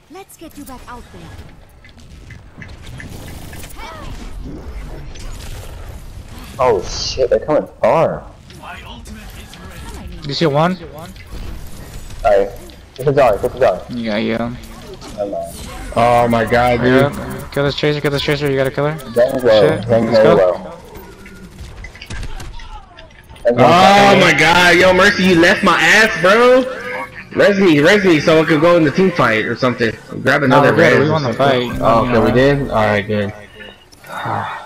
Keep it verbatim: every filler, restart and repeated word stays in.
Let's get you back out there. Oh shit, they're coming far. You see one? Alright, get the dog, get the dog. Yeah, yeah. Oh my god, dude. Yeah. Kill this chaser, kill this chaser, you got a killer? Zen's low, Shit. Zen's Let's very go. low. Zen's Oh my god, yo, Mercy, you left my ass, bro. Res me, res me, so I could go in the team fight or something. Grab No, another we're good. res. We won the fight. Oh, You okay, know. we did? Alright, good.